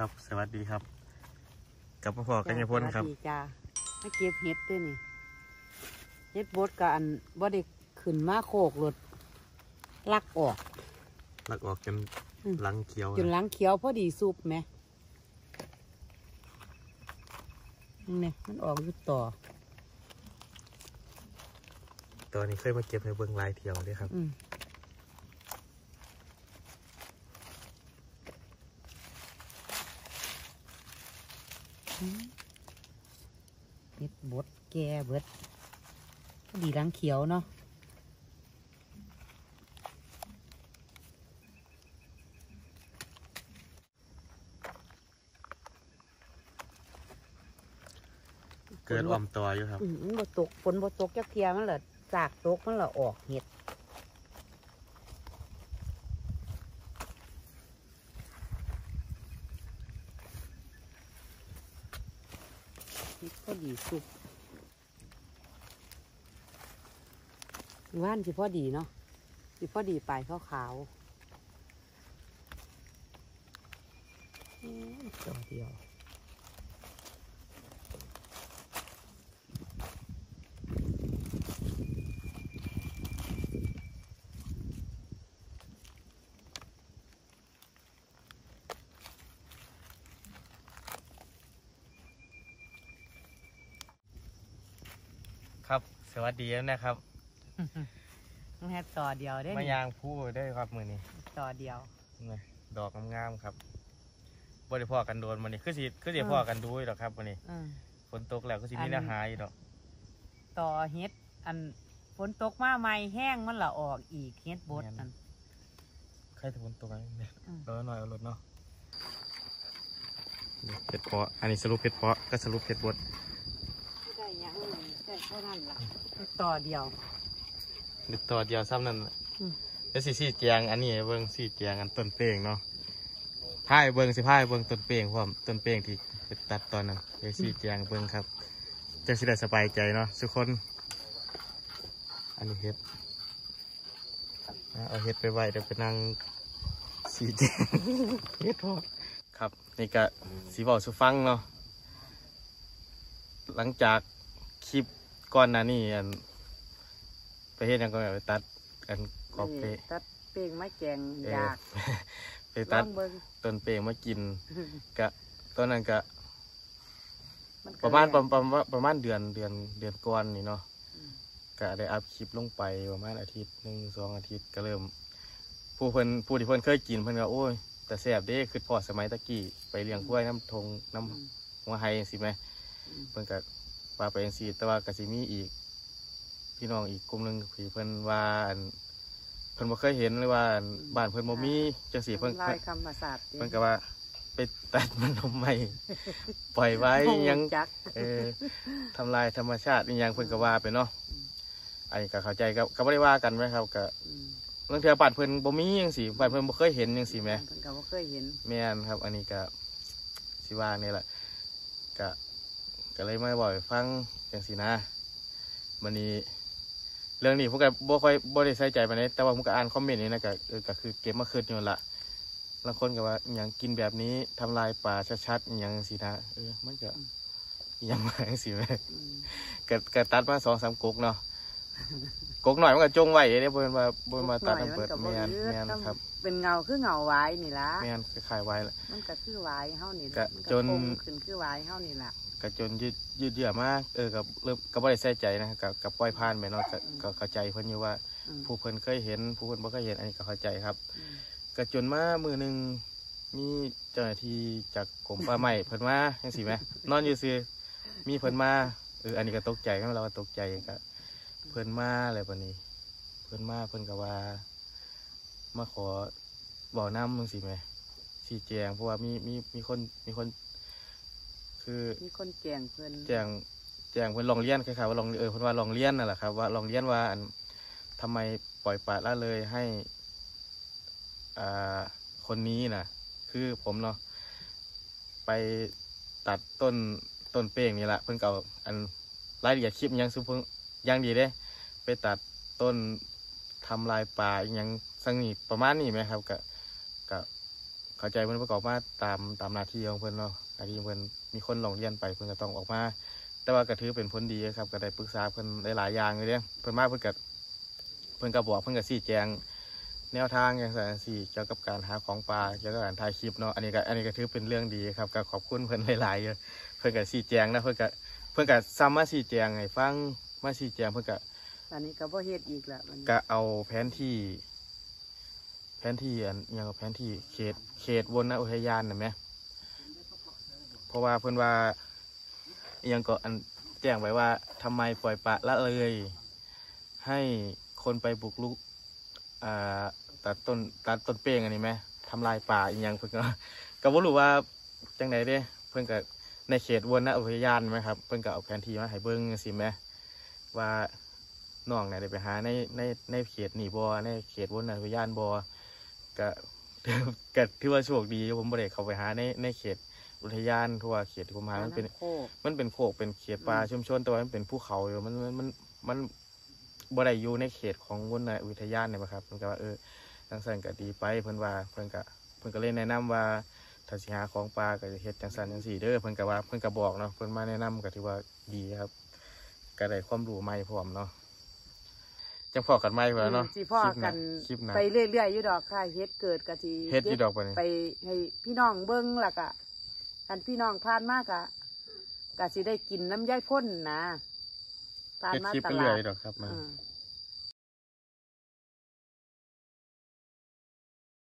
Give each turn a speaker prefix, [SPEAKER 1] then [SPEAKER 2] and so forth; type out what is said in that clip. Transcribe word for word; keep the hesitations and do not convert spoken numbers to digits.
[SPEAKER 1] ครับสวัสดีครับกับพ่อกัญญาพลครับ
[SPEAKER 2] สวัสดีจ้ามาเก็บเห็ดด้วยนี่เห็ดบดกับอันบ่ได้ขึ้นมาโคกรถลักออก
[SPEAKER 1] ลักออกจนหลังเขียว
[SPEAKER 2] จนหลังเขียวพอดีซุปไหมนี่มันออกอยู่ต่อ
[SPEAKER 1] ตอนนี้เคยมาเก็บในเบื้องลายเที่ยวด้วยครับ
[SPEAKER 2] เห็ดบดแก่เบิดพอดีหลังเขียวเนาะ
[SPEAKER 1] เกิดอ่อมตัวอยู่ครับ
[SPEAKER 2] มันบ่ตกฝนบ่ตกจักเทียมันเหรอจากตกมันเหรอออกเห็ดพอดีสุกว่านสิพอดีเนาะสิพอดีปลายขาวขาวตัวเดียว
[SPEAKER 1] ครับสวัสดีนะครับ
[SPEAKER 2] ต้องแค่ต่อเดียวได้
[SPEAKER 1] มายางผู้ได้ครับมือนี้
[SPEAKER 2] ต่อเดียว
[SPEAKER 1] ดอกงามๆครับบริพ่อกันโดนมันนี่คือสิคือสิพ่อกันดูหรอกครับวันนี้ฝนตกแล้วก็สิมีเนื้อหาอยู่ดอก
[SPEAKER 2] ต่อเฮ็ดอันฝนตกมาใหม่แห้งมันละออกอีกเฮ็ดบดอัน
[SPEAKER 1] ใครจะฝนตกอะไรเนี่ยรอหน่อยเอารถเนาะเผ็ดเพาะอันนี้สรุปเผ็ดเพาะก็สรุปเผ็ดบด
[SPEAKER 2] ได้ยังได้เท่านั้นล่ะต่อเดียว
[SPEAKER 1] ต่อเดียวซ้ำนั่นแล้วสี่สี่แจงอันนี้เบิ้งสี่แจงอันต้นเป้งเนาะพายเบิ้งสิพายเบิ้งต้นเป้งพร้อมต้นเป้งที่ไปตัดตอนนั้นเดี๋ยวสี่แจงเบิ้งครับจะสิได้สบายใจเนาะทุกคนอันนี้เห็ดเอาเห็ดไปไว้เดี๋ยวไปนั่งสี่แจงเห็ดพอครับนี่ก็สีบอกสุฟังเนาะหลังจากคลิปก่อนหน้านี้อันไปเฮ็ดยังก็ไปตัดกันกอบเป
[SPEAKER 2] ตัดเป้งไม้แกงยาก
[SPEAKER 1] ไปตัดต้นเป้งมากินกะตอนนั้นกะประมาณประมาณประมาณเดือนเดือนเดือนก่อนนี่เนาะกะได้อัพคลิปลงไปประมาณอาทิตย์หนึ่งสองอาทิตย์ก็เริ่มผู้เพิ่นผู้ที่เพิ่นเคยกินเพิ่นก็โอ้ยแต่แซ่บเด้คือพอสมัยตะกี้ไปเลี้ยงกล้วยน้ำทงน้ำหัวไฮสิไหมเพิ่นก็ว่าไปยังสีแต่ว่ากะสิมีอีกพี่น้องอีกกลุ่มหนึ่งที่เพิ่นว่าเพิ่นบ่เคยเห็นเลยว่าบ้านเพิ่นบ่มีจังสีเพิ่น
[SPEAKER 2] ลายคำภาษา
[SPEAKER 1] เพิ่นก็ว่าไปตัดมันทำไมปล่อยไว้ยังเออทำลายธรรมชาติยังเพิ่นก็ว่าไปเนาะไอ้ก็เข้าใจก็ก็บ่ได้ว่ากันไหมครับก็บางเทื่อบ้านเพิ่นบ่มีจังสีบ้านเพิ่นบ่เคยเห็นจังสีแม่
[SPEAKER 2] เพิ่นก็บ่เคยเห็น
[SPEAKER 1] แม่นครับอันนี้ก็สิว่านี่แหละก็ก็เลยมาบอกให้ฟังจังสีนะวันนี้เรื่องนี้ผมก็บ่ค่อยบ่ได้ใส่ใจไปเลยแต่ว่าผมก็อ่านคอมเมนต์นี่นะก็เออก็คือเก็บมาคืนอยู่ละบางคนก็ว่าอย่างกินแบบนี้ทำลายป่าชัดๆอย่างสินะเออมันก็ยังมาสิแม่ก็ก็ตัดมาสองสามก๊กเนาะก๊กหน่อยมันก็จงไว้เนี่ยเพิ่นว่าเพิ่นมาตัดทำเปิดแม่นแม่นครับ
[SPEAKER 2] เป็นเงาคือเงาไว้นี่ล่ะ
[SPEAKER 1] แม่นคล้ายๆไว้ละ
[SPEAKER 2] มันก็คือไว้เฮานี่
[SPEAKER 1] ก็จน
[SPEAKER 2] ขึ้นคือไว้เฮานี่ล่ะ
[SPEAKER 1] ก็จนยืดยืดเยื้อมากเออกับเริ่มก็บ่ได้ใส่ใจนะกับกับปล่อยผ่านไปเนาะก็เข้าใจเพิ่นอยู่ว่าผู้เพิ่นเคยเห็นผู้เพิ่นบ่เคยเห็นอันนี้ก็เข้าใจครับก็จนมามือหนึ่งมีเจ้าหน้าที่จากกรมป่าไม้เพิ่นมาจังซี่แม่นอนอยู่ซื่อมีเพิ่นมาเอออันนี้ก็ตกใจเราก็ตกใจก็เพิ่นมาอะไรบัดนี้เพิ่นมาเพิ่นก็ว่ามาขอบ่อน้ำจังซี่แม่ชี้แจงเพราะว่ามีมีมีคนมีคนคือ
[SPEAKER 2] มีคนแจ้งเพิ่น
[SPEAKER 1] แจ้งแจ้งเพิ่นลองเลี้ยนคล้ายๆว่าลองเออเพิ่นว่าลองเลี้ยนนั่นแหละครับว่าลองเลี้ยนว่าอันทำไมปล่อยปละละเลยให้อ่าคนนี้นะคือผมเนาะไปตัดต้นต้นเป้งนี่แหละเพิ่งเก่าอันรายละเอียดคลิปยังซุปเพิ่งยังดีเด้ไปตัดต้นทำลายป่ายังสังนี่ประมาณนี้ไหมครับกับกับเข้าใจเพิ่นประกอบมาตามตามหน้าที่ของเพิ่นเนาะหน้าที่เพิ่นมีคนลงเรียนไปเพิ่นก็ต้องออกมาแต่ว่าก็ถือเป็นผลดีครับก็ได้ปรึกษาเพิ่นหลายๆอย่างเลยเด้เพิ่นมาเพิ่นก็เพิ่นก็บอกเพิ่นก็ชี้แจงแนวทางอย่างสั่นสี่เกี่ยวกับการหาของปลาเกี่ยวกับการถ่ายคลิปเนาะอันนี้ก็อันนี้ก็ถือเป็นเรื่องดีครับก็ขอบคุณเพิ่นหลายๆเพิ่นก็ชี้แจงนะเพิ่นก็เพิ่นก็ซ้ำมาชี้แจงให้ฟังมาชี้แจงเพิ่นก็
[SPEAKER 2] อันนี้ก็บ่เฮ็ดอีกละมัน
[SPEAKER 1] ก็เอาแผนที่แผนที่อันยังกับแผนที่เขตเขตวนอุทยานน่ะไหมเพราะว่าเพิ่นว่ายังก็อันแจ้งไว้ว่าทำไมปล่อยปละละเลยให้คนไปบุกรุกอ่าตัดต้นตัดต้นเป้งอันนี้ไหมทำลายป่าอีกอย่างเพิ่นก็ก็บ่รู้ว่าจังไหนเด้เพิ่นก็ในเขตวนอุทยานไหมครับเพิ่นก็เอาแผนที่มาให้เบิ่งสิแหมว่าน้องไหนได้ไปหาในในในเขตนี่บ่ในเขตวนอุทยานบ่ก็ ก็ถือว่าโชคดีผมบ่ได้เข้าไปหาในในเขตอุทยานทั่วเขตที่ผมหามันเป็น
[SPEAKER 2] โคก
[SPEAKER 1] มันเป็นโคกเป็นเขตป่าชุมชนแต่ว่ามันเป็นภูเขาอยู่มันมันมันมันบ่ได้อยู่ในเขตของวนอุทยานเนี่ยครับเพิ่นก็ว่าเออจังซั่นก็ดีไปเพิ่นว่าเพิ่นก็เพิ่นก็เลยแนะนำว่าถ้าสิหาของป่าก็เฮ็ดจังซั่นจังซี่เด้อเพิ่นก็ว่าเพิ่นก็บอกเนาะเพิ่นมาแนะนำก็ถือว่าดีครับก็ได้ความรู้ใหม่พร้อมเนาะจังพอกันใหม่เพิ่นเนาะ
[SPEAKER 2] สิพ่อกัน
[SPEAKER 1] คลิปหน้า
[SPEAKER 2] ไปเรื่อยๆอยู่ดอกค่ะเฮ็ดเกิดก็สิ
[SPEAKER 1] เฮ็ดอยู่ดอกบัดนี้
[SPEAKER 2] ไปให้พี่น้องเบิ่งล่ะก็คันพี่น้องผ่านมากะก็สิได้กินน้ำยายพ่นนะผ่าน
[SPEAKER 1] เฮ็ด
[SPEAKER 2] มา
[SPEAKER 1] คลิป
[SPEAKER 2] ต
[SPEAKER 1] ไป
[SPEAKER 2] ลา
[SPEAKER 1] เรื่อ
[SPEAKER 2] ด
[SPEAKER 1] ยดอกครับมา
[SPEAKER 2] อืม